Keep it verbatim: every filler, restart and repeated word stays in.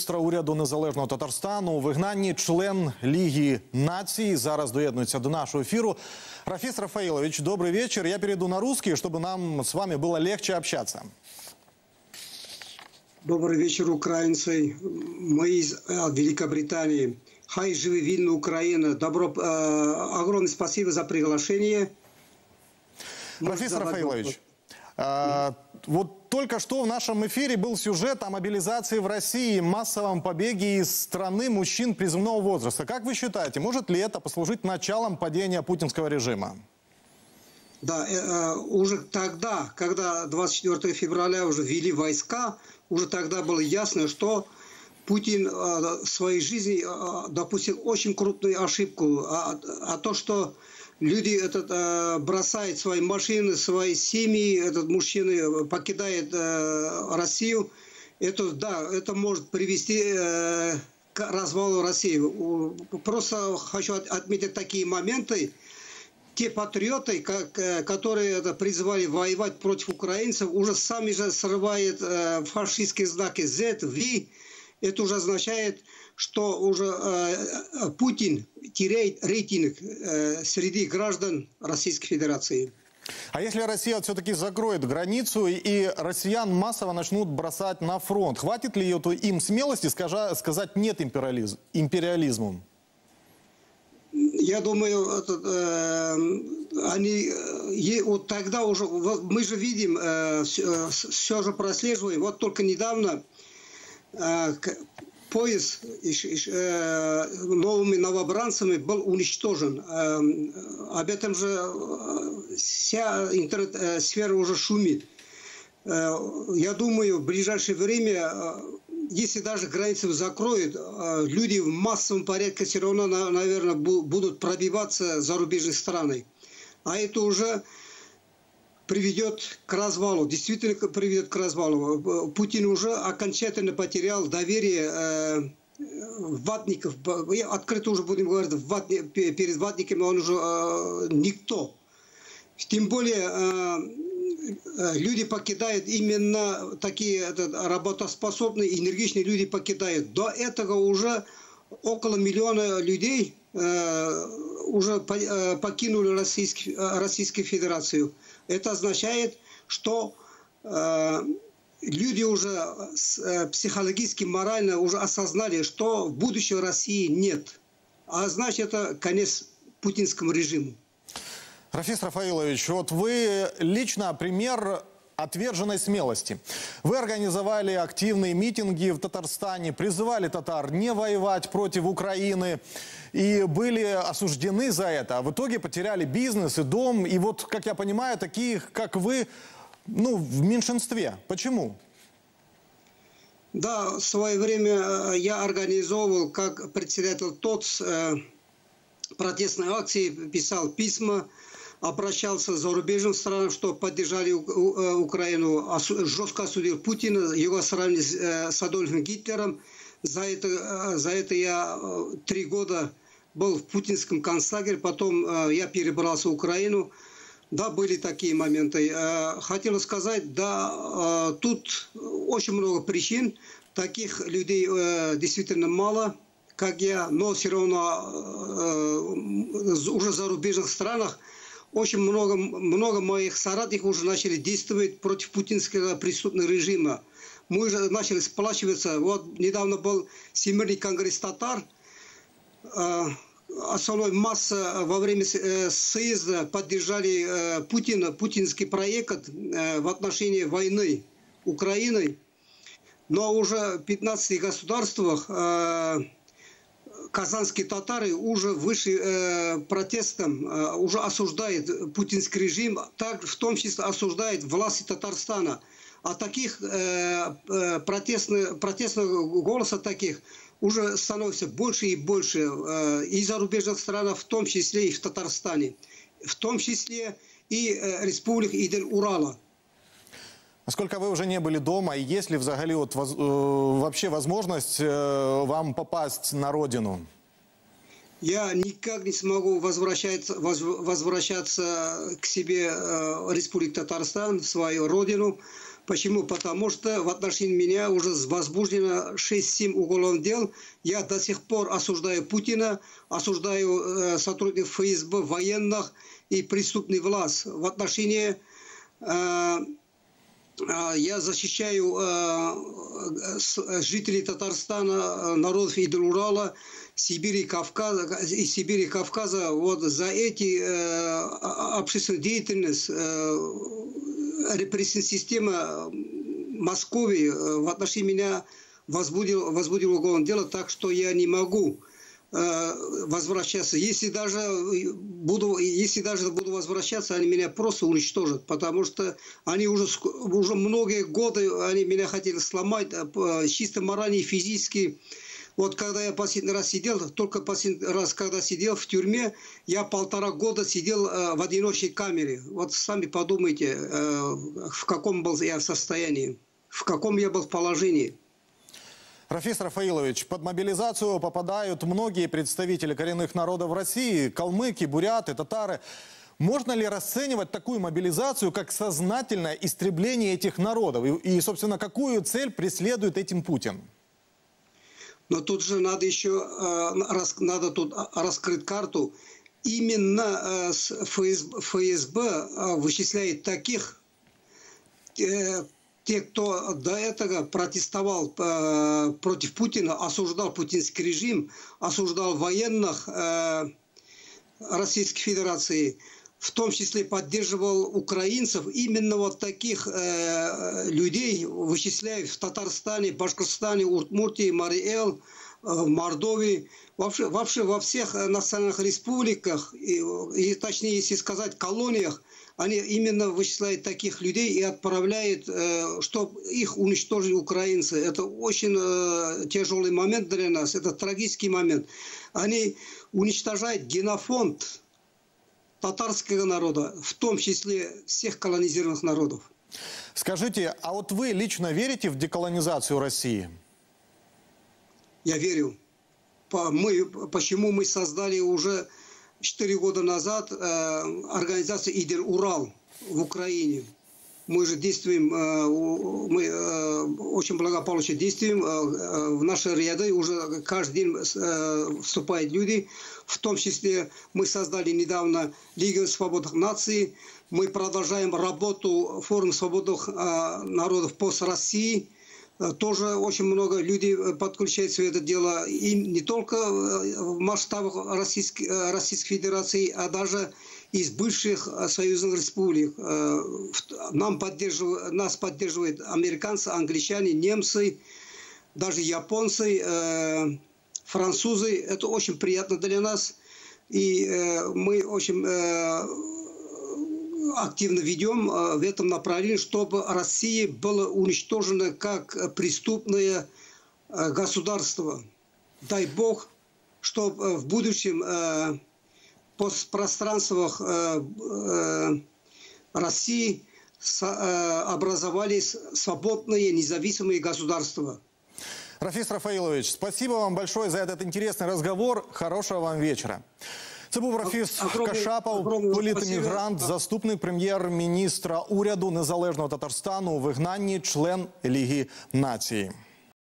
міністра уряду Незалежного Татарстану у вигнанні член Лиги наций. Зараз доєднується до нашего эфиру. Рафис Рафаилович, добрый вечер. Я перейду на русский, чтобы нам с вами было легче общаться. Добрый вечер, украинцы. Мы из э, Великобритании. Хай живи Вильна, Украина. Добро, э, огромное спасибо за приглашение. Рафис Рафаилович, э, вот только что в нашем эфире был сюжет о мобилизации в России, массовом побеге из страны мужчин призывного возраста. Как вы считаете, может ли это послужить началом падения путинского режима? Да, э, уже тогда, когда двадцать четвёртого февраля уже ввели войска, уже тогда было ясно, что Путин э, в своей жизни э, допустил очень крупную ошибку. А, а то, что люди этот, э, бросают свои машины, свои семьи, этот мужчина покидает э, Россию, это, да, это может привести э, к развалу России. Просто хочу отметить такие моменты. Те патриоты, как, которые это, призывали воевать против украинцев, уже сами же срывают э, фашистские знаки Z, V. Это уже означает, что уже э, Путин теряет рейтинг э, среди граждан Российской Федерации. А если Россия все-таки закроет границу и россиян массово начнут бросать на фронт, хватит ли им смелости сказать «нет» империализму? Я думаю, это, э, они э, вот тогда уже, вот мы же видим, э, все, все же прослеживаем. Вот только недавно э, поезд э, новыми новобранцами был уничтожен. Э, об этом же вся интернет-сфера уже шумит. Э, я думаю, в ближайшее время, если даже границы закроют, люди в массовом порядке все равно, наверное, будут пробиваться за зарубежные страны. А это уже приведет к развалу, действительно приведет к развалу. Путин уже окончательно потерял доверие ватников. Открыто уже будем говорить, перед ватниками он уже никто. Тем более люди покидают именно такие это, работоспособные, энергичные люди покидают. До этого уже около миллиона людей э, уже по, э, покинули Российский, Российскую Федерацию. Это означает, что э, люди уже э, психологически, морально уже осознали, что будущего России нет. А значит, это конец путинскому режиму. Рафис Рафаилович, вот вы лично пример отверженной смелости. Вы организовали активные митинги в Татарстане, призывали татар не воевать против Украины и были осуждены за это. А в итоге потеряли бизнес и дом. И вот, как я понимаю, таких, как вы, ну, в меньшинстве. Почему? Да, в свое время я организовывал, как председатель ТОЦ, протестной акции, писал письма, обращался к зарубежным странам, что поддержали Украину, жестко осудил Путина, его сравнили с Адольфом Гитлером. За это, за это я три года был в путинском концлагере, потом я перебрался в Украину. Да, были такие моменты. Хотел сказать, да, тут очень много причин. Таких людей действительно мало, как я, но все равно уже в зарубежных странах очень много, много моих соратников уже начали действовать против путинского преступного режима. Мы уже начали сплачиваться. Вот недавно был Всемирный конгресс татар. Основной масса во время съезда поддержали Путина, путинский проект в отношении войны Украины. Но уже в пятнадцати государствах казанские татары уже вышли э, протестом, э, уже осуждают путинский режим, так, в том числе осуждают власти Татарстана. А таких э, э, протестных, протестных голосов таких уже становится больше и больше э, и в зарубежных странах, в том числе и в Татарстане, в том числе и э, республик Идел-Урала. Насколько вы уже не были дома, и есть ли взагалі вот, воз, э, вообще возможность э, вам попасть на родину? Я никак не смогу возвращаться, воз, возвращаться к себе э, Республику Татарстан, в свою родину, Почему? Потому что в отношении меня уже возбуждено шесть-семь уголовных дел. Я до сих пор осуждаю Путина, осуждаю э, сотрудников эф эс бэ, военных и преступную власть. В отношении... Э, Я защищаю жителей Татарстана, народов Идел-Урала, Сибири, Кавказа, и Сибири, Кавказа. Вот за эти общественную деятельность репрессивная система Москвы в отношении меня возбудила, возбудила уголовное дело, так что я не могу возвращаться. Если даже буду, если даже буду возвращаться, они меня просто уничтожат, потому что они уже, уже многие годы они меня хотели сломать, чисто морально и физически. Вот когда я последний раз сидел, только последний раз, когда сидел в тюрьме, я полтора года сидел в одиночной камере. Вот сами подумайте, в каком был я состоянии, в каком я был положении. Рафис Рафаилович, под мобилизацию попадают многие представители коренных народов России, калмыки, буряты, татары. Можно ли расценивать такую мобилизацию как сознательное истребление этих народов? И, и собственно, какую цель преследует этим Путин? Но тут же надо еще надо тут раскрыть карту. Именно эф эс бэ вычисляет таких... Те, кто до этого протестовал э, против Путина, осуждал путинский режим, осуждал военных э, Российской Федерации, в том числе поддерживал украинцев, именно вот таких э, людей вычисляют в Татарстане, Башкортостане, Удмуртии, Мари-Эл, э, Мордовии, вообще, вообще во всех национальных республиках, и, и точнее, если сказать, колониях, они именно вычисляют таких людей и отправляют, чтобы их уничтожили украинцы. Это очень тяжелый момент для нас, это трагический момент. Они уничтожают генофонд татарского народа, в том числе всех колонизированных народов. Скажите, а вот вы лично верите в деколонизацию России? Я верю. Мы, почему мы создали уже... Четыре года назад э, организация Идел-Урал в Украине. Мы же действуем, э, мы э, очень благополучно действуем. Э, в наши ряды уже каждый день э, вступают люди. В том числе мы создали недавно Лигу свободных наций. Мы продолжаем работу Форума свободных э, народов пост России. Тоже очень много людей подключаются в это дело. И не только в масштабах Российской, Российской Федерации, а даже из бывших союзных республик. Нам поддерживают, нас поддерживают американцы, англичане, немцы, даже японцы, французы. Это очень приятно для нас. И мы очень... активно ведем в этом направлении, чтобы Россия была уничтожена как преступное государство. Дай Бог, чтобы в будущем в постпространствах России образовались свободные независимые государства. Рафис Рафаилович, спасибо вам большое за этот интересный разговор. Хорошего вам вечера. Це був Рафіс Кашапов, політемігрант, заступник прем'єр-міністра уряду Незалежного Татарстану у вигнанні, член Ліги нації.